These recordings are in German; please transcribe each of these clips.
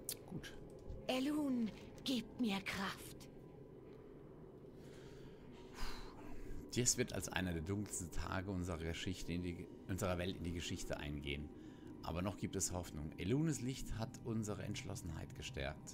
Gut. Elun, gib mir Kraft. Dies wird als einer der dunkelsten Tage unserer Welt in die Geschichte eingehen. Aber noch gibt es Hoffnung. Elunes Licht hat unsere Entschlossenheit gestärkt.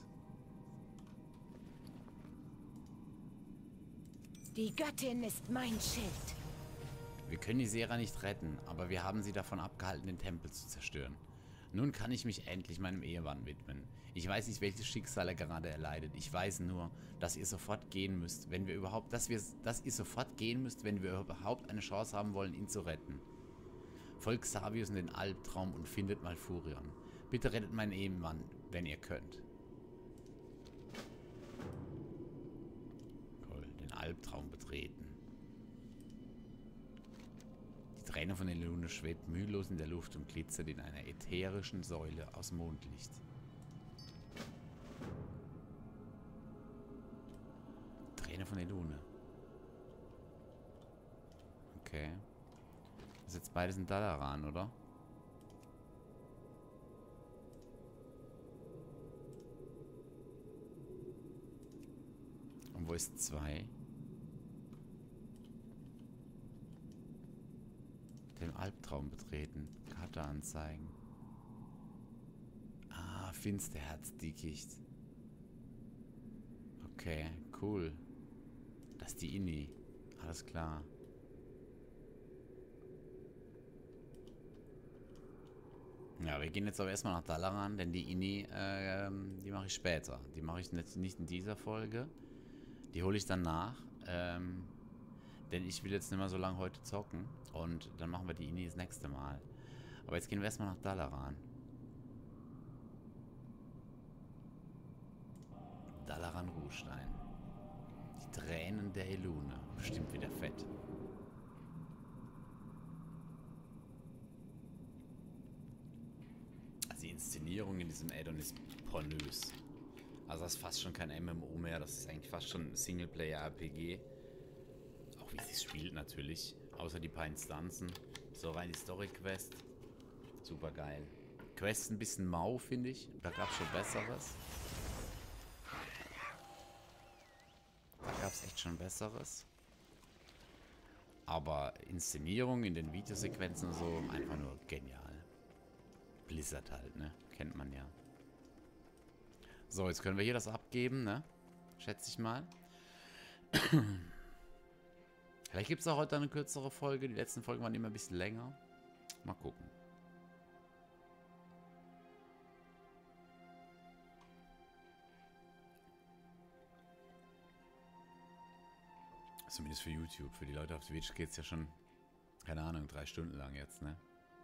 Die Göttin ist mein Schild. Wir können die Sera nicht retten, aber wir haben sie davon abgehalten, den Tempel zu zerstören. Nun kann ich mich endlich meinem Ehemann widmen. Ich weiß nicht, welches Schicksal er gerade erleidet. Ich weiß nur, dass ihr sofort gehen müsst, wenn wir überhaupt, dass ihr sofort gehen müsst, wenn wir überhaupt eine Chance haben wollen, ihn zu retten. Folgt Xavius in den Albtraum und findet Malfurion. Bitte rettet meinen Ehemann, wenn ihr könnt. Cool, den Albtraum betreten. Die Träne von Elune schwebt mühelos in der Luft und glitzert in einer ätherischen Säule aus Mondlicht. Träne von Elune. Okay. Das ist jetzt beides ein Dalaran, oder? Und wo ist 2? Den Albtraum betreten. Karte anzeigen. Ah, Finsterherzdickicht. Okay, cool. Das ist die Inni. Alles klar. Ja, wir gehen jetzt aber erstmal nach Dalaran, denn die Inni, die mache ich später. Die mache ich nicht in dieser Folge. Die hole ich dann nach. Denn ich will jetzt nicht mehr so lange heute zocken. Und dann machen wir die Inni das nächste Mal. Aber jetzt gehen wir erstmal nach Dalaran. Dalaran Ruhstein. Die Tränen der Elune. Bestimmt wieder fett. Also die Inszenierung in diesem Addon ist pornös. Also das ist fast schon kein MMO mehr. Das ist eigentlich fast schon ein Singleplayer-RPG. Auch wie sie es spielt natürlich. Außer die paar Instanzen. So rein die Story-Quest. Super geil. Quest ein bisschen mau, finde ich. Da gab es schon Besseres. Da gab es echt schon Besseres. Aber Inszenierung in den Videosequenzen und so, einfach nur genial. Blizzard halt, ne? Kennt man ja. So, jetzt können wir hier das abgeben, ne? Schätze ich mal. Vielleicht gibt es auch heute eine kürzere Folge. Die letzten Folgen waren immer ein bisschen länger. Mal gucken. Zumindest für YouTube. Für die Leute auf Twitch geht es ja schon, keine Ahnung, 3 Stunden lang jetzt, ne?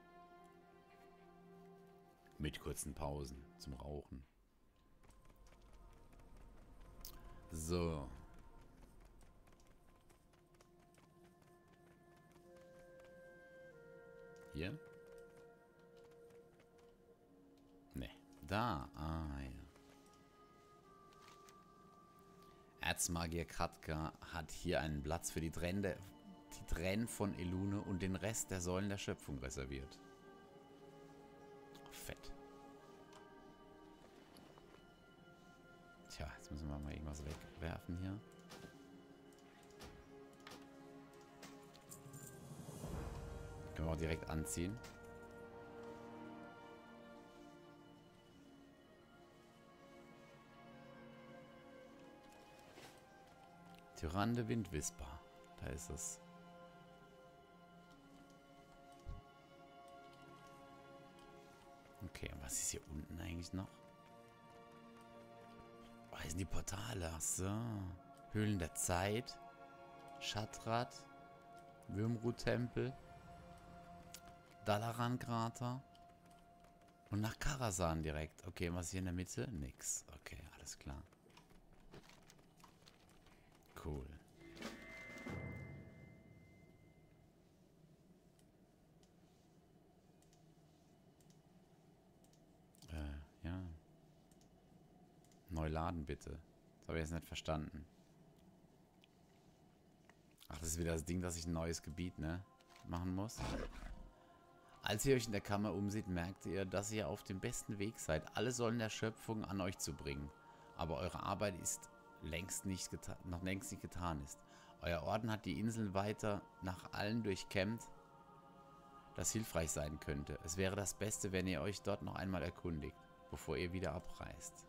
Mit kurzen Pausen zum Rauchen. So. Hier? Ne. Da. Ah, ja. Erzmagier Kratka hat hier einen Platz für die Tränen von Elune und den Rest der Säulen der Schöpfung reserviert. Fett. Tja, jetzt müssen wir mal irgendwas wegwerfen hier. Können wir auch direkt anziehen. Tyrande Windwisper. Da ist es. Okay, und was ist hier unten eigentlich noch? Oh, hier sind die Portale. Ach so. Höhlen der Zeit. Shatrat. Würmrut-Tempel. Dalaran-Krater. Und nach Karasan direkt. Okay, und was ist hier in der Mitte? Nix. Okay, alles klar. Cool. Ja. Neu laden, bitte. Das habe ich jetzt nicht verstanden. Ach, das ist wieder das Ding, dass ich ein neues Gebiet, ne, machen muss. Als ihr euch in der Kammer umseht, merkt ihr, dass ihr auf dem besten Weg seid, alle Säulen der Schöpfung an euch zu bringen. Aber eure Arbeit ist noch längst nicht getan ist. Euer Orden hat die Inseln weiter nach allen durchkämmt, das hilfreich sein könnte. Es wäre das Beste, wenn ihr euch dort noch einmal erkundigt, bevor ihr wieder abreist.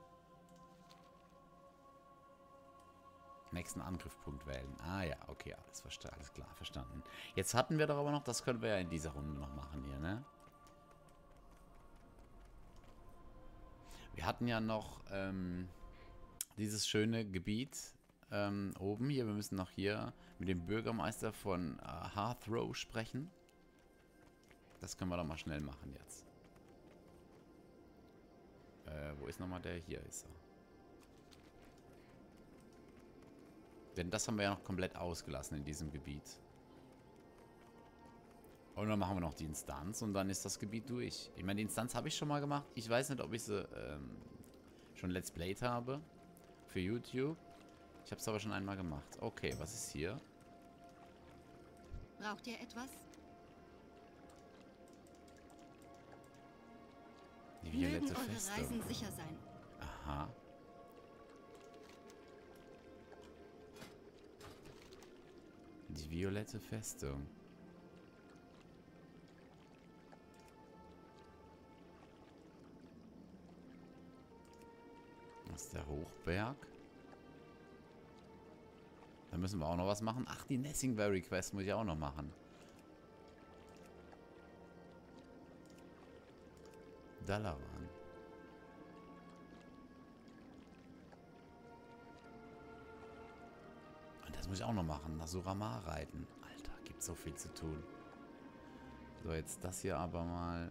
Nächsten Angriffspunkt wählen. Ah ja, okay, alles klar, verstanden. Jetzt hatten wir doch aber noch, das können wir ja in dieser Runde noch machen hier, ne? Wir hatten ja noch dieses schöne Gebiet oben hier. Wir müssen noch hier mit dem Bürgermeister von Hearthrow sprechen. Das können wir doch mal schnell machen jetzt. Wo ist nochmal der? Hier ist er. Denn das haben wir ja noch komplett ausgelassen in diesem Gebiet. Und dann machen wir noch die Instanz und dann ist das Gebiet durch. Ich meine, die Instanz habe ich schon mal gemacht. Ich weiß nicht, ob ich sie schon Let's Played habe. Für YouTube. Ich habe es aber schon einmal gemacht. Okay, was ist hier? Braucht ihr etwas? Die violette Mögen eure Festung. Reisen sicher sein. Aha. Die violette Festung. Das ist der Hochberg. Da müssen wir auch noch was machen. Ach, die Nessingberry Quest muss ich auch noch machen. Dalaran. Und das muss ich auch noch machen. Nach Suramar reiten. Alter, gibt so viel zu tun. So, jetzt das hier aber mal.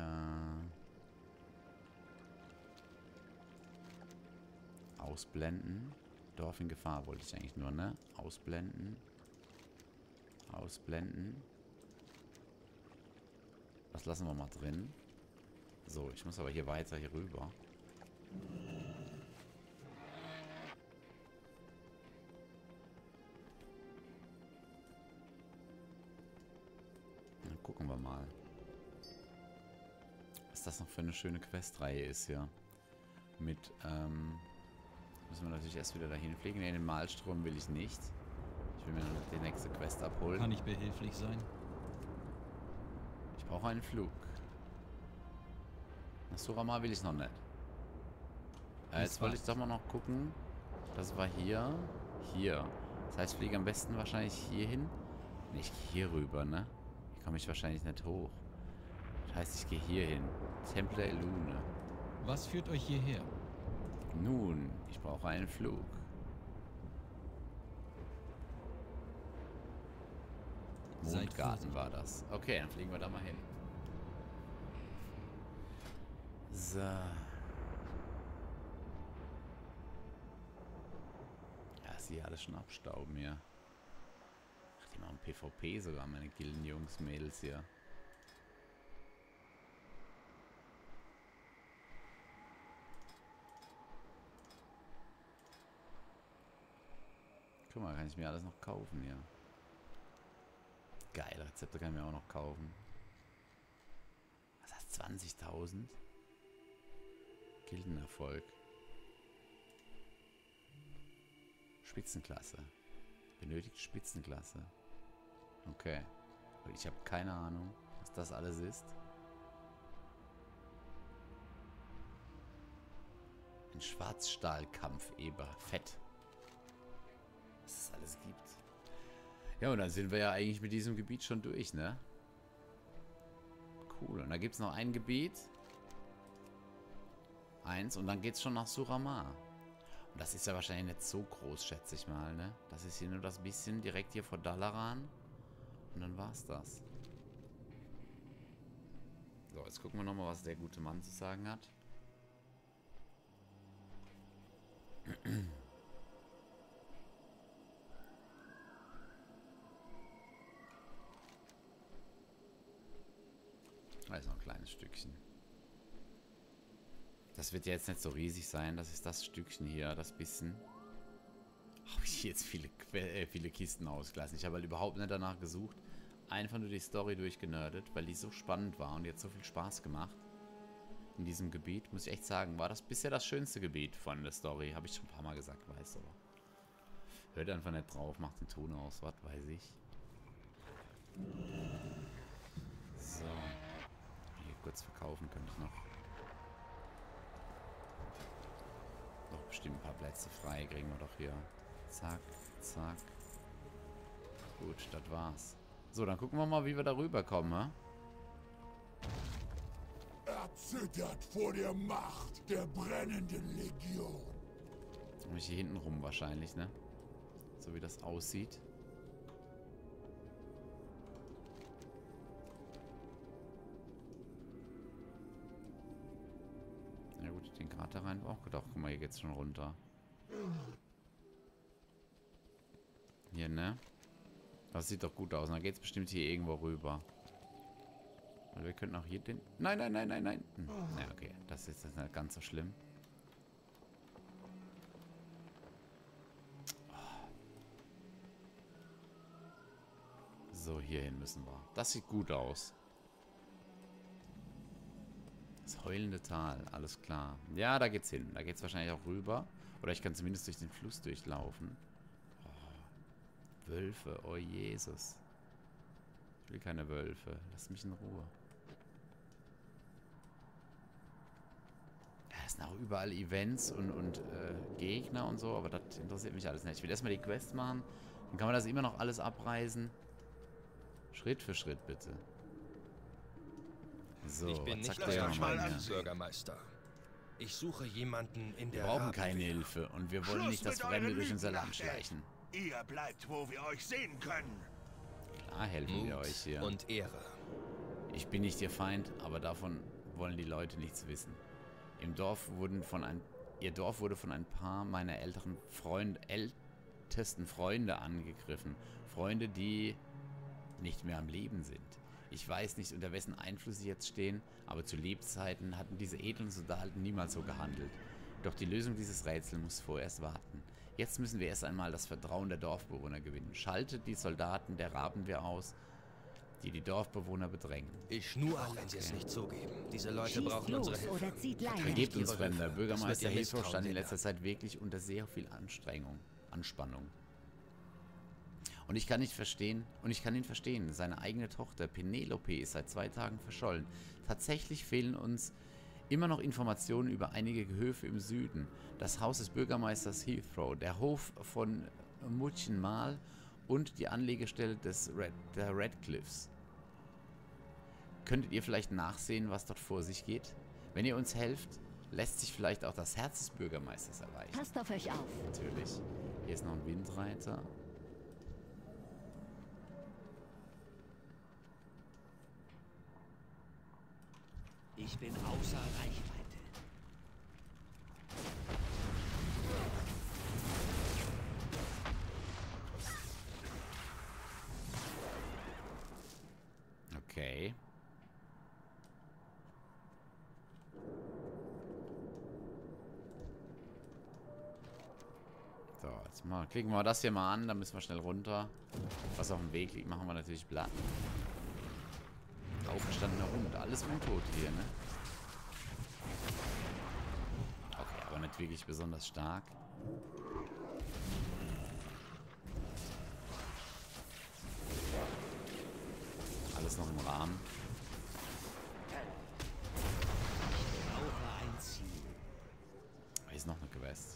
Ausblenden. Dorf in Gefahr wollte ich eigentlich nur, ne? Ausblenden. Ausblenden. Das lassen wir mal drin. So, ich muss aber hier weiter hier rüber. Dann gucken wir mal. Was das noch für eine schöne Questreihe ist hier. Mit, müssen wir natürlich erst wieder dahin fliegen. Ne, den Malstrom will ich nicht. Ich will mir noch die nächste Quest abholen. Kann ich behilflich sein? Ich brauche einen Flug. Nach Suramar will ich noch nicht. Jetzt wollte ich doch mal noch gucken. Das war hier. Hier. Das heißt, ich fliege am besten wahrscheinlich hier hin. Nee, ich gehe hier rüber, ne? Hier komme ich wahrscheinlich nicht hoch. Das heißt, ich gehe hier hin. Tempel der Elune. Was führt euch hierher? Nun, ich brauche einen Flug. Mondgarten war das. Okay, dann fliegen wir da mal hin. So. Ja, ist hier alles schon abstauben hier. Ach, die machen PvP sogar, meine Gildenjungs, Mädels hier. Guck mal, kann ich mir alles noch kaufen hier. Geil, Rezepte kann ich mir auch noch kaufen. Was heißt 20.000? Gildenerfolg. Spitzenklasse. Benötigt Spitzenklasse. Okay. Und ich habe keine Ahnung, was das alles ist. Ein Schwarzstahlkampfeber. Fett. Was es alles gibt. Ja, und dann sind wir ja eigentlich mit diesem Gebiet schon durch, ne? Cool. Und da gibt es noch ein Gebiet. Eins. Und dann geht es schon nach Suramar. Und das ist ja wahrscheinlich nicht so groß, schätze ich mal, ne? Das ist hier nur das bisschen direkt hier vor Dalaran. Und dann war's das. So, jetzt gucken wir nochmal, was der gute Mann zu sagen hat. Da ist noch ein kleines Stückchen. Das wird ja jetzt nicht so riesig sein. Das ist das Stückchen hier, das bisschen. Habe ich jetzt viele Kisten ausgelassen. Ich habe halt überhaupt nicht danach gesucht. einfach nur die Story durchgenördet, weil die so spannend war und jetzt so viel Spaß gemacht. In diesem Gebiet, muss ich echt sagen, war das bisher das schönste Gebiet von der Story. Habe ich schon ein paar Mal gesagt, weiß aber. Hört einfach nicht drauf, macht den Ton aus, was weiß ich. So. Hier kurz verkaufen könnte ich noch. Noch bestimmt ein paar Plätze frei, kriegen wir doch hier. Zack, zack. Gut, das war's. So, dann gucken wir mal, wie wir da rüberkommen, hä? Er zittert vor der Macht der brennenden Legion. Und hier hinten rum wahrscheinlich, ne? So wie das aussieht. Ja gut, den Grad da rein auch gedacht. Guck mal, hier geht's schon runter. Hier, ne? Das sieht doch gut aus. Und dann geht's bestimmt hier irgendwo rüber. Weil wir könnten auch hier den... Nein, nein, nein, nein, nein. Na, okay. Das ist jetzt nicht ganz so schlimm. So, hierhin müssen wir. Das sieht gut aus. Das heulende Tal, alles klar. Ja, da geht's hin. Da geht's wahrscheinlich auch rüber. Oder ich kann zumindest durch den Fluss durchlaufen. Oh, Wölfe, oh Jesus. Ich will keine Wölfe. Lass mich in Ruhe. Ja, es sind auch überall Events und Gegner und so, aber das interessiert mich alles nicht. Ich will erstmal die Quest machen. Dann kann man das immer noch alles abreißen. Schritt für Schritt, bitte. So, Ich bin nicht mal an, Bürgermeister. Ich suche jemanden in der Wir brauchen Rabe- keine Hilfe und wir wollen nicht, dass Fremde durch unser Land schleichen. Ihr bleibt, wo wir euch sehen können. Klar helfen wir Mut euch hier. und Ehre. Ich bin nicht Ihr Feind, aber davon wollen die Leute nichts wissen. Ihr Dorf wurde von ein paar meiner ältesten Freunde angegriffen. Freunde, die nicht mehr am Leben sind. Ich weiß nicht, unter wessen Einfluss sie jetzt stehen, aber zu Lebzeiten hatten diese edlen Soldaten niemals so gehandelt. Doch die Lösung dieses Rätsels muss vorerst warten. Jetzt müssen wir erst einmal das Vertrauen der Dorfbewohner gewinnen. Schaltet die Soldaten der Rabenwehr aus, die Dorfbewohner bedrängen. Ich nur, auch wenn sie es nicht zugeben. Diese Leute Schießt brauchen los unsere Hilfe. oder zieht Leine. Vergebt uns, ihre Fremder. Hilfe. Bürgermeister Das wird ihr Hilfrow stand in Misstrauen letzter Zeit wirklich unter sehr viel Anspannung. Und ich kann ihn verstehen. Seine eigene Tochter Penelope ist seit 2 Tagen verschollen. Tatsächlich fehlen uns immer noch Informationen über einige Gehöfe im Süden. Das Haus des Bürgermeisters Heathrow, der Hof von Muchenmal und die Anlegestelle der Redcliffs. Könntet ihr vielleicht nachsehen, was dort vor sich geht? Wenn ihr uns helft, lässt sich vielleicht auch das Herz des Bürgermeisters erreichen. Passt auf euch auf. Natürlich. Hier ist noch ein Windreiter. Ich bin außer Reichweite. Okay. So, jetzt mal klicken wir das hier mal an, dann müssen wir schnell runter. Was auf dem Weg liegt, machen wir natürlich platt. Aufgestandener Hund, alles Untote hier, ne? Okay, aber nicht wirklich besonders stark. Alles noch im Rahmen. Ich brauche ein Ziel. Hier ist noch eine Quest.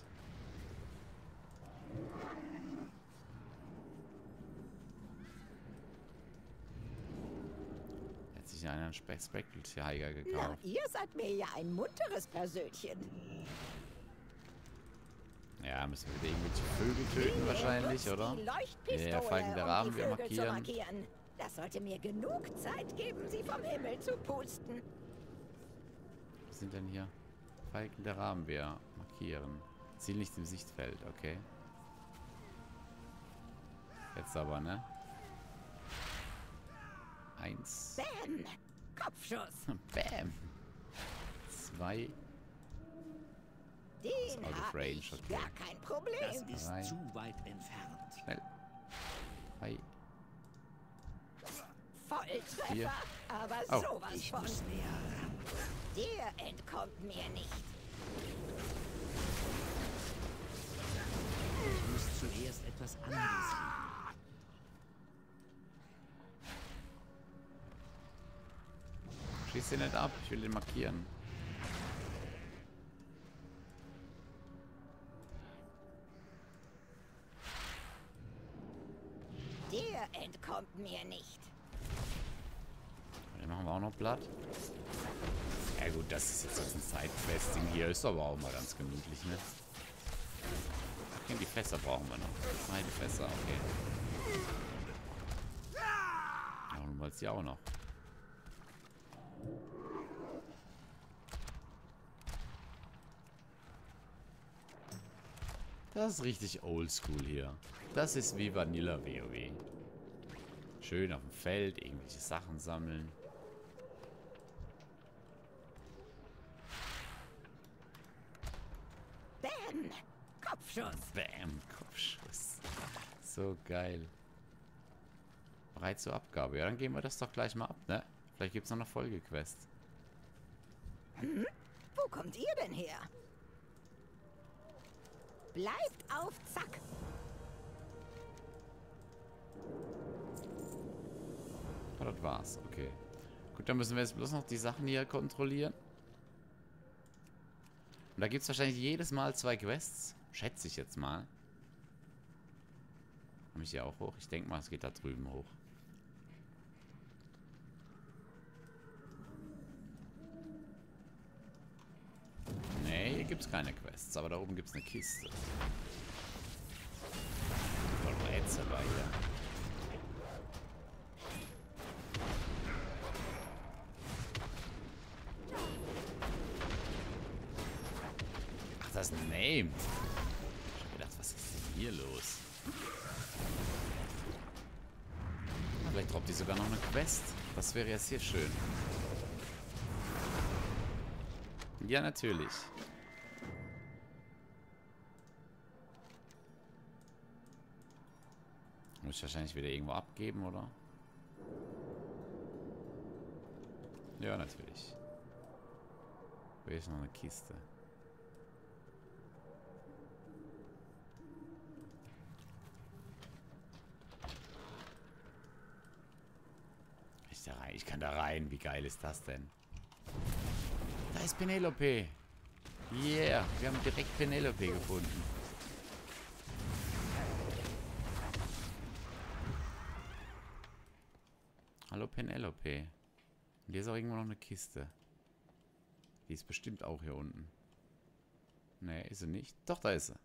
Hat sich einer einen Spectral-Tiger Na, gekauft. ihr seid mir ja ein munteres Persönchen. Ja, müssen wir wieder irgendwelche Vögel töten wahrscheinlich, Nutzt oder? Die Leuchtpistole, Ja, Falken der Raben, die wir Vögel zu markieren. markieren. Das sollte mir genug Zeit geben, sie vom Himmel zu pusten. Was sind denn hier? Falken der Raben, wir markieren. Ziel nicht im Sichtfeld, okay. Jetzt aber, ne? 1. Bam! Kopfschuss. Bam. 2. Den out of hab range, ich. okay. Gar kein Das Problem. ist 3. zu weit entfernt. Schnell. 3. Volltreffer, Hier. aber Oh. sowas Ich von. muss näher ran. Der entkommt mir nicht. Ich muss zuerst etwas anvisieren. Schieß den nicht ab, ich will den markieren. Der entkommt mir nicht. Den machen wir auch noch platt. Ja gut, das ist jetzt ein Side-Questing hier. Ist aber auch mal ganz gemütlich, ne? Okay, die Fässer brauchen wir noch. Nein, die Fässer, okay. Ja, nun wollt's die auch noch. Das ist richtig oldschool hier. Das ist wie Vanilla WoW. Schön auf dem Feld, irgendwelche Sachen sammeln. Bam! Kopfschuss. Bam, Kopfschuss. So geil. Bereit zur Abgabe. Ja, dann gehen wir das doch gleich mal ab, ne? Vielleicht gibt es noch eine Folgequest. Wo kommt ihr denn her? Bleibt auf Zack. Oh, das war's. Okay. Gut, dann müssen wir jetzt bloß noch die Sachen hier kontrollieren. Und da gibt es wahrscheinlich jedes Mal 2 Quests. Schätze ich jetzt mal. Komme ich hier auch hoch? Ich denke mal, es geht da drüben hoch. Nee, hier gibt es keine Quests. Aber da oben gibt es eine Kiste. Voll Rätsel bei hier. Ach, das ist ein Name. Ich hab gedacht, was ist denn hier los? Vielleicht droppt die sogar noch eine Quest. Das wäre jetzt hier schön. Ja, natürlich. Muss ich wahrscheinlich wieder irgendwo abgeben, oder? Ja, natürlich. Hier ist noch eine Kiste. Ich kann da rein. Wie geil ist das denn? Da ist Penelope. Yeah, wir haben direkt Penelope gefunden. Hallo Penelope. Und hier ist auch irgendwo noch eine Kiste. Die ist bestimmt auch hier unten. Nee, ist sie nicht. Doch, da ist sie.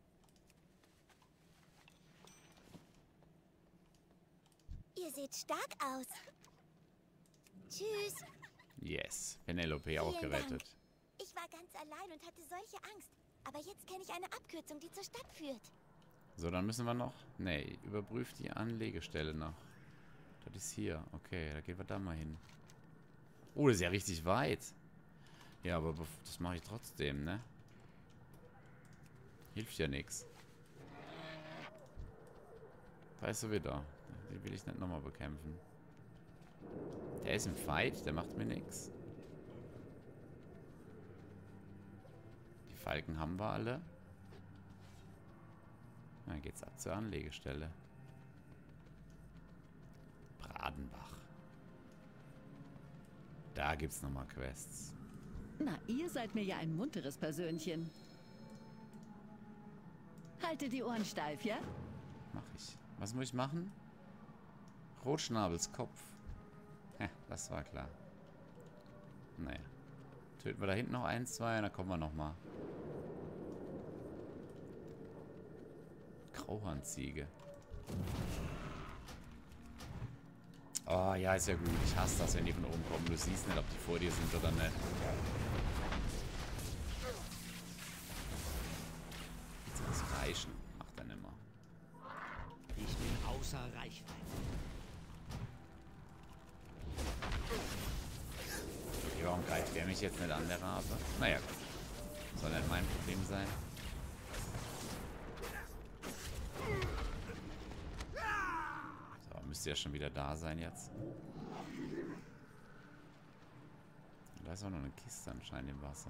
Ihr seht stark aus. Tschüss. Yes, Penelope auch Vielen gerettet. Dank. Ich war ganz allein und hatte solche Angst. Aber jetzt kenne ich eine Abkürzung, die zur Stadt führt. So, dann müssen wir noch... Nee, überprüft die Anlegestelle noch. Das ist hier. Okay, da gehen wir da mal hin. Oh, das ist ja richtig weit. Ja, aber das mache ich trotzdem, ne? Hilft ja nichts. Da ist er wieder. Den will ich nicht nochmal bekämpfen. Der ist im Fight, der macht mir nichts. Die Falken haben wir alle. Dann geht's ab zur Anlegestelle. Bradenbach. Da gibt's nochmal Quests. Na, ihr seid mir ja ein munteres Persönchen. Halte die Ohren steif, ja? Mach ich. Was muss ich machen? Rotschnabels Kopf. Ja, das war klar. Naja. Töten wir da hinten noch 1, 2 und dann kommen wir nochmal. Grauhornziege. Oh, ja, ist ja gut. Ich hasse das, wenn die von oben kommen. Du siehst nicht, ob die vor dir sind oder nicht. Das reichen. Macht er nimmer. Ich bin außer Reichweite. Okay, warum greift der mich jetzt nicht an, der Rabe? Naja, gut. Soll nicht mein Problem sein. So, müsste ja schon wieder da sein jetzt. Da ist auch noch eine Kiste anscheinend im Wasser.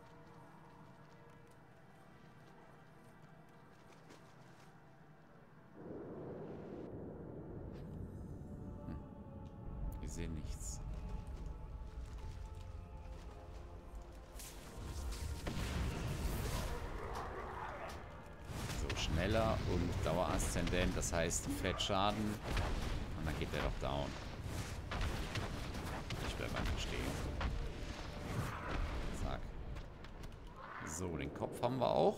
Ich sehe nichts. So, schneller und Daueraszendent, das heißt fett Schaden. Und dann geht der doch down. Ich bleib einfach stehen. Zack. So, den Kopf haben wir auch.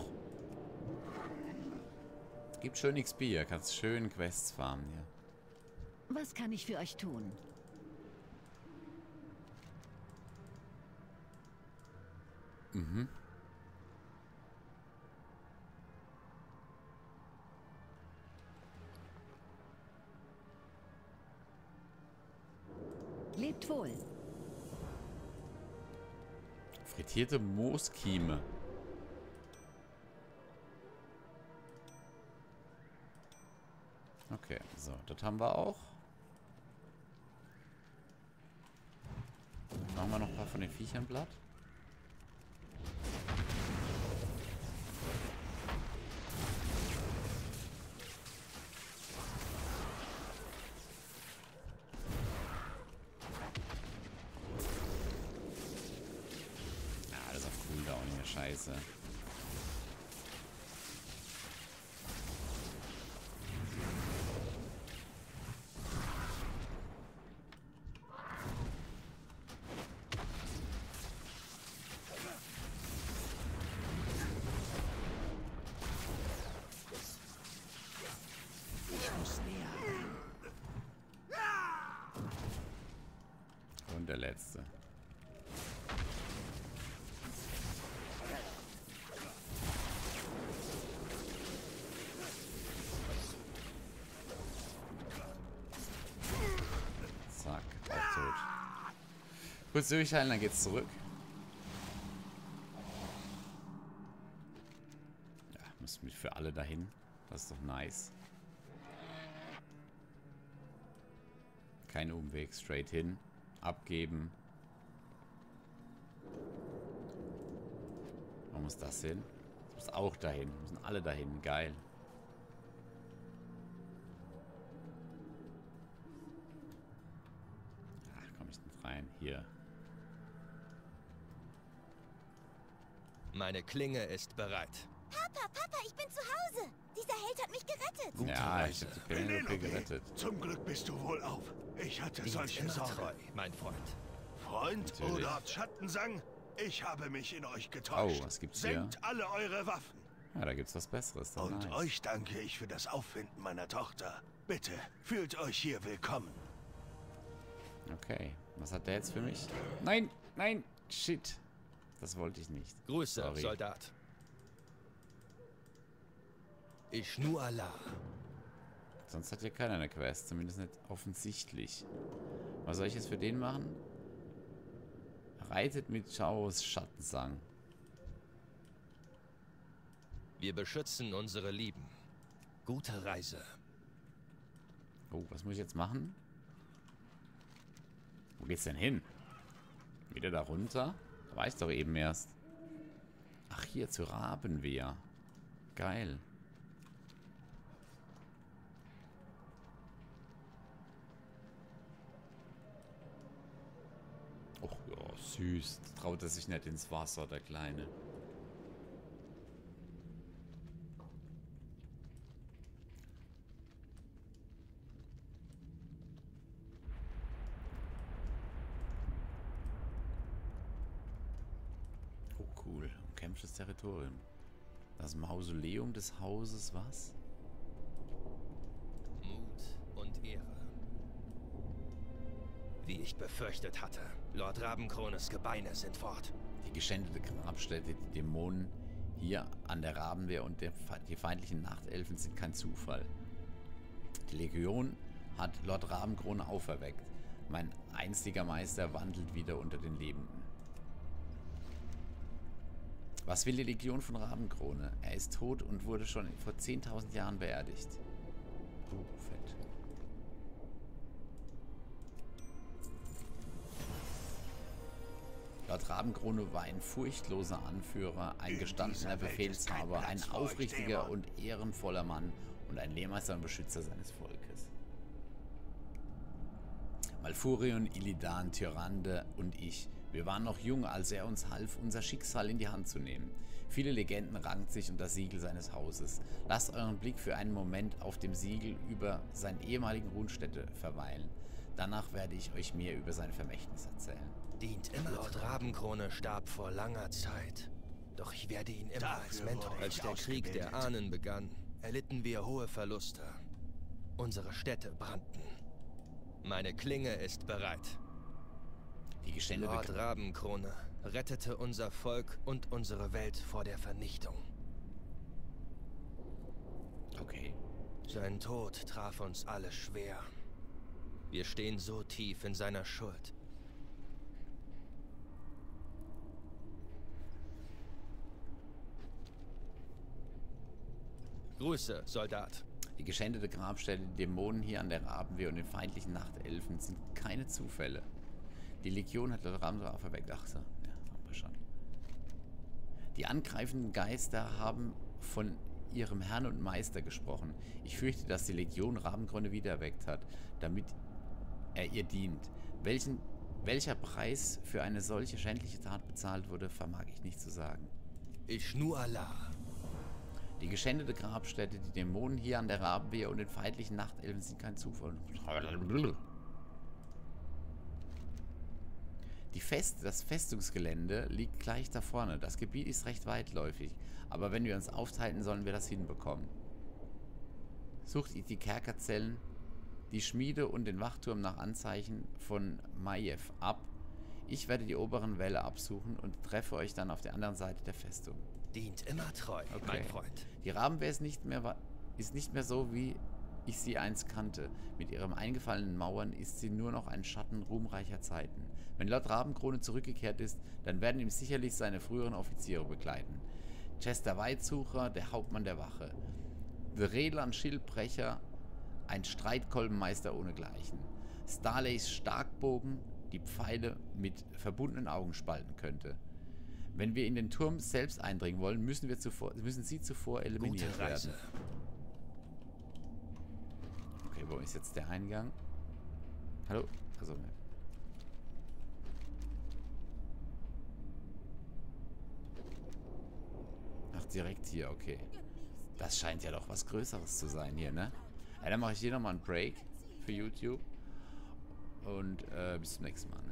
Gibt schön XP hier, kannst schön Quests farmen hier. Was kann ich für euch tun? Mhm. Lebt wohl. Frittierte Mooskieme. Okay, so, das haben wir auch. Machen wir noch ein paar von den Viechern platt. Ja, das ist auf Cooldown hier, scheiße. Und der letzte. Zack, auch tot. Kurz durchhalten, dann geht's zurück. Ja, muss mit für alle dahin. Das ist doch nice. Kein Umweg, straight hin. Abgeben. Wo muss das hin? Das muss auch dahin. Müssen alle dahin. Geil. Ach, komm ich nicht rein. Hier. Meine Klinge ist bereit. Papa, ich bin zu Hause. Dieser Held hat mich gerettet. Gute Ja, Reise. ich hab die Penelope gerettet. Zum Glück bist du wohlauf. Ich hatte solche Immer Sorgen. treu, mein Freund. Freund Natürlich. oder Schattensang, ich habe mich in euch getäuscht. Oh, was gibt's hier? Senkt alle eure Waffen. Ja, da gibt's was Besseres. Doch Und nice. euch danke ich für das Auffinden meiner Tochter. Bitte, fühlt euch hier willkommen. Okay. Was hat der jetzt für mich? Nein, nein. Shit. Das wollte ich nicht. Grüße, Sorry. Soldat. Ich nur Allah. Sonst hat hier keiner eine Quest. Zumindest nicht offensichtlich. Was soll ich jetzt für den machen? Reitet mit Chaos Schattensang. Wir beschützen unsere Lieben. Gute Reise. Oh, was muss ich jetzt machen? Wo geht's denn hin? Wieder da runter? Da war ich doch eben erst. Ach, hier zu Rabenwehr. Geil. Och, ja, süß. Traut er sich nicht ins Wasser, der Kleine. Oh, cool. Umkämpftes Territorium. Das Mausoleum des Hauses, was? Mut und Ehre. Wie ich befürchtet hatte, Lord Rabenkrones Gebeine sind fort. Die geschändete Grabstätte, die Dämonen hier an der Rabenwehr und die feindlichen Nachtelfen sind kein Zufall. Die Legion hat Lord Rabenkrone auferweckt. Mein einstiger Meister wandelt wieder unter den Lebenden. Was will die Legion von Rabenkrone? Er ist tot und wurde schon vor 10.000 Jahren beerdigt. Fett. Lord Rabenkrone war ein furchtloser Anführer, ein gestandener Befehlshaber, ein aufrichtiger und ehrenvoller Mann und ein Lehrmeister und Beschützer seines Volkes. Malfurion, Illidan, Tyrande und ich, wir waren noch jung, als er uns half, unser Schicksal in die Hand zu nehmen. Viele Legenden ranken sich um das Siegel seines Hauses. Lasst euren Blick für einen Moment auf dem Siegel über seine ehemaligen Ruhestätte verweilen. Danach werde ich euch mehr über sein Vermächtnis erzählen. Dient immer. Lord Rabenkrone starb vor langer Zeit. Doch ich werde ihn immer als Mentor. Als der Krieg der Ahnen begann, erlitten wir hohe Verluste. Unsere Städte brannten. Meine Klinge ist bereit. Die geständete Lord Rabenkrone rettete unser Volk und unsere Welt vor der Vernichtung. Okay. Sein Tod traf uns alle schwer. Wir stehen so tief in seiner Schuld. Grüße, Soldat. Die geschändete Grabstätte, die Dämonen hier an der Rabenwehr und den feindlichen Nachtelfen sind keine Zufälle. Die Legion hat Lord Rabenkrone auferweckt. Ach so, ja, haben wir schon. Die angreifenden Geister haben von ihrem Herrn und Meister gesprochen. Ich fürchte, dass die Legion Rabenkrone wiedererweckt hat, damit er ihr dient. Welcher Preis für eine solche schändliche Tat bezahlt wurde, vermag ich nicht zu sagen. Ishnu Allah. Die geschändete Grabstätte, die Dämonen hier an der Rabenwehr und den feindlichen Nachtelfen sind kein Zufall. Das Festungsgelände liegt gleich da vorne. Das Gebiet ist recht weitläufig. Aber wenn wir uns aufteilen, sollen wir das hinbekommen. Sucht die Kerkerzellen, die Schmiede und den Wachturm nach Anzeichen von Maiev ab. Ich werde die oberen Wälle absuchen und treffe euch dann auf der anderen Seite der Festung. Dient immer treu, mein Freund. Die Rabenwehr ist nicht mehr so, wie ich sie einst kannte. Mit ihren eingefallenen Mauern ist sie nur noch ein Schatten ruhmreicher Zeiten. Wenn Lord Rabenkrone zurückgekehrt ist, dann werden ihm sicherlich seine früheren Offiziere begleiten. Chester Weizsucher, der Hauptmann der Wache. Verelan Schildbrecher, ein Streitkolbenmeister ohnegleichen. Starleys Starkbogen, die Pfeile mit verbundenen Augen spalten könnte. Wenn wir in den Turm selbst eindringen wollen, müssen sie zuvor eliminiert werden. Okay, wo ist jetzt der Eingang? Hallo? Achso, ne. Ach, direkt hier, okay. Das scheint ja doch was Größeres zu sein hier, ne? Ja, dann mache ich hier nochmal einen Break für YouTube. Und bis zum nächsten Mal.